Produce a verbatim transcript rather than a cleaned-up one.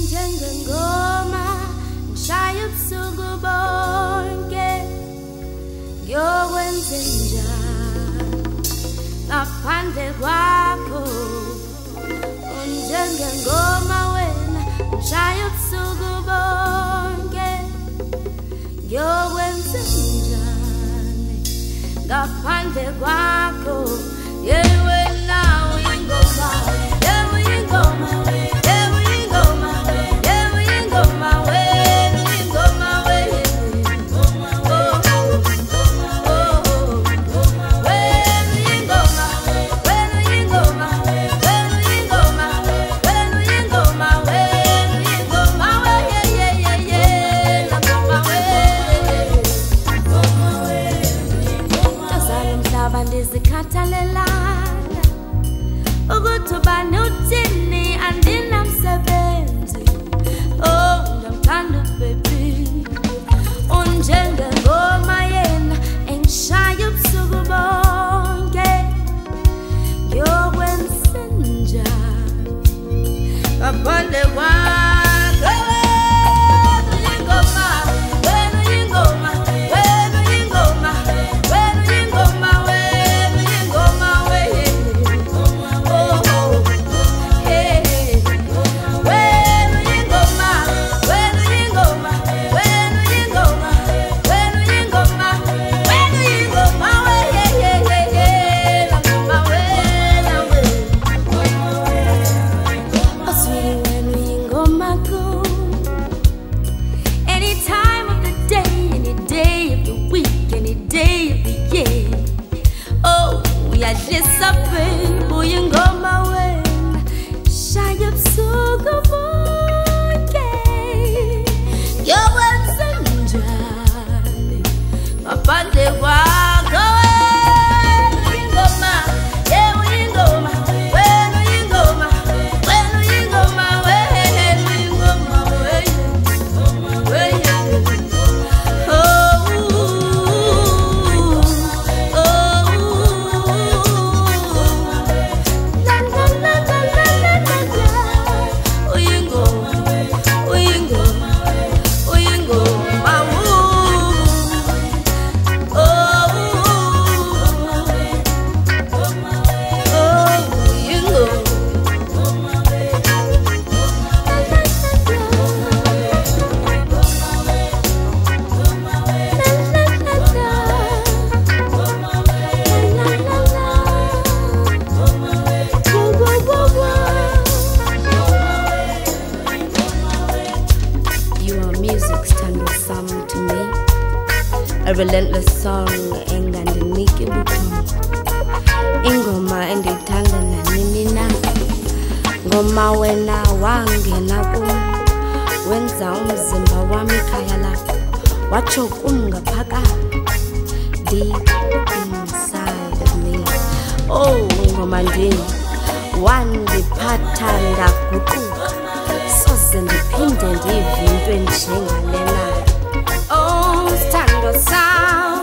Ingoma, nshaya ubusuku bonke, ngiyokwenza njani ngaphandle kwakho. Ingoma wena, nshaya ubusuku bonke, ngiyokwenza njani ngaphandle kwakho. Yeah, wena uyingoma, yeah, uyingoma, yeah, uyingoma, yeah, uyingoma, wena uyingoma, wena uyingoma, oh, oh, wena uyingoma, wena uyingoma, wena uyingoma, wena uyingoma, wena uyingoma, yeah, yeah, yeah, yeah, ngoma, wena tazala umhlaba ndizikhathalela ukuthi ubani uthini andinamsebenzi. Oh, ngiyamthanda baby, unjengengoma yena engishaya ubusuku bonke, ngiyokwenza njani ngaphandle kwakho. A relentless song engandiniki buthongo. Ingoma endiyithanda nanini na. Ngoma wena wangena kum, wenza umzimba wami ikhaya lakho, watsho kum ngaphakathi, deep inside of me. Oh, ngoma ndini wandiphatha ndaguquka, soze ndiphinde ndive into enjengalena. Oh, Thandiswa.